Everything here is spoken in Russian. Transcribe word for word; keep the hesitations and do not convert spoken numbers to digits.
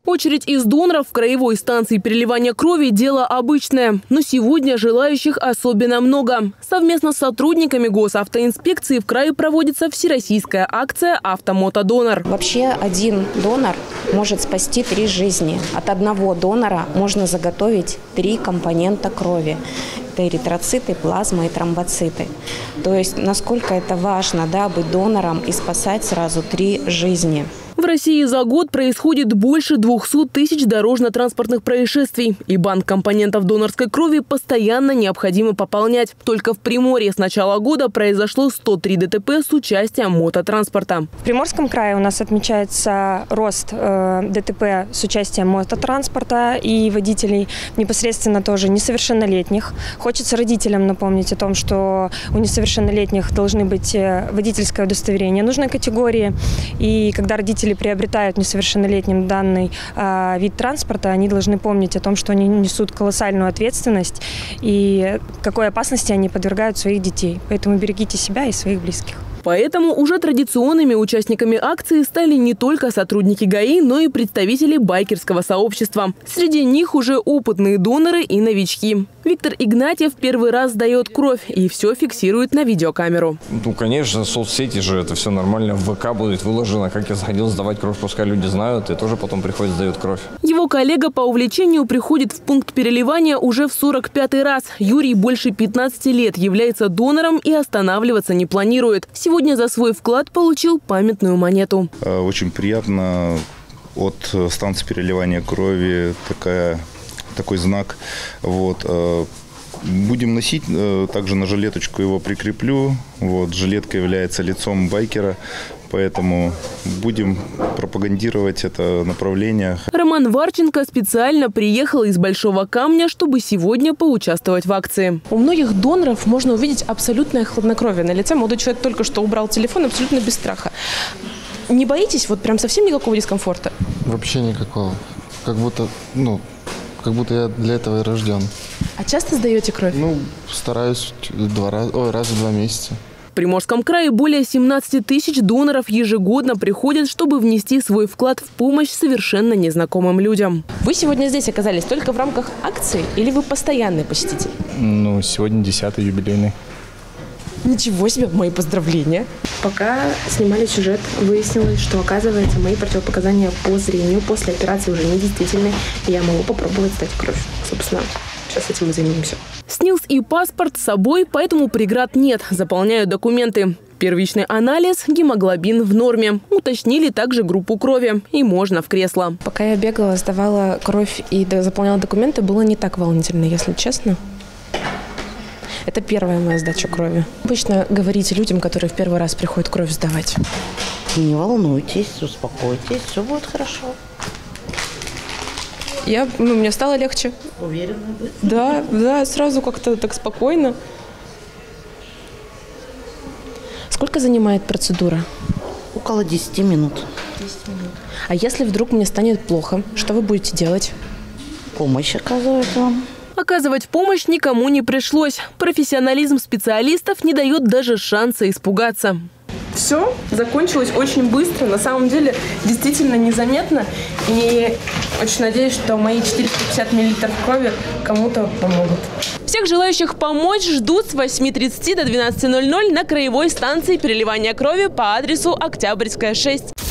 Очередь из доноров в краевой станции переливания крови – дело обычное. Но сегодня желающих особенно много. Совместно с сотрудниками госавтоинспекции в крае проводится всероссийская акция «Автомотодонор». Вообще один донор может спасти три жизни. От одного донора можно заготовить три компонента крови. Это эритроциты, плазма и тромбоциты. То есть насколько это важно, да, быть донором и спасать сразу три жизни. В России за год происходит больше двухсот тысяч дорожно-транспортных происшествий. И банк компонентов донорской крови постоянно необходимо пополнять. Только в Приморье с начала года произошло сто три ДТП с участием мототранспорта. В Приморском крае у нас отмечается рост э, ДТП с участием мототранспорта и водителей, непосредственно тоже несовершеннолетних. Хочется родителям напомнить о том, что у несовершеннолетних должны быть водительское удостоверение нужной категории. И когда родители приобретают несовершеннолетним данный э, вид транспорта, они должны помнить о том, что они несут колоссальную ответственность и какой опасности они подвергают своих детей. Поэтому берегите себя и своих близких. Поэтому уже традиционными участниками акции стали не только сотрудники ГАИ, но и представители байкерского сообщества. Среди них уже опытные доноры и новички. Виктор Игнатьев первый раз сдает кровь и все фиксирует на видеокамеру. Ну, конечно, соцсети же, это все нормально. В ВК будет выложено, как я заходил сдавать кровь. Пускай люди знают и тоже потом приходят, сдают кровь. Его коллега по увлечению приходит в пункт переливания уже в сорок пятый раз. Юрий больше пятнадцати лет является донором и останавливаться не планирует. Сегодня за свой вклад получил памятную монету. Очень приятно от станции переливания крови такая, такой знак. Вот. Будем носить, также на жилеточку его прикреплю. Вот. Жилетка является лицом байкера. Поэтому будем пропагандировать это направление. Роман Варченко специально приехал из Большого Камня, чтобы сегодня поучаствовать в акции. У многих доноров можно увидеть абсолютное хладнокровие на лице. Молодой человек только что убрал телефон абсолютно без страха. Не боитесь вот прям совсем никакого дискомфорта? Вообще никакого. Как будто, ну, как будто я для этого и рожден. А часто сдаете кровь? Ну, стараюсь два раза, ой, раз в два месяца. В Приморском крае более семнадцати тысяч доноров ежегодно приходят, чтобы внести свой вклад в помощь совершенно незнакомым людям. Вы сегодня здесь оказались только в рамках акции или вы постоянный посетитель? Ну, сегодня десятый юбилейный. Ничего себе, мои поздравления. Пока снимали сюжет, выяснилось, что, оказывается, мои противопоказания по зрению после операции уже недействительны, и я могу попробовать сдать кровь. Собственно, сейчас этим и займемся. СНИЛС и паспорт с собой, поэтому преград нет. Заполняют документы. Первичный анализ – гемоглобин в норме. Уточнили также группу крови. И можно в кресло. Пока я бегала, сдавала кровь и заполняла документы, было не так волнительно, если честно. Это первая моя сдача крови. Обычно говорите людям, которые в первый раз приходят кровь сдавать. Не волнуйтесь, успокойтесь, все будет хорошо. Я, ну, мне стало легче. Уверена быть? Да, да, сразу как-то так спокойно. Сколько занимает процедура? Около десяти минут. десять минут. А если вдруг мне станет плохо, что вы будете делать? Помощь оказывать вам. Оказывать помощь никому не пришлось. Профессионализм специалистов не дает даже шанса испугаться. Все закончилось очень быстро, на самом деле действительно незаметно. И очень надеюсь, что мои четыреста пятьдесят миллилитров крови кому-то помогут. Всех желающих помочь ждут с восьми тридцати до двенадцати ноль ноль на краевой станции переливания крови по адресу Октябрьская, шесть.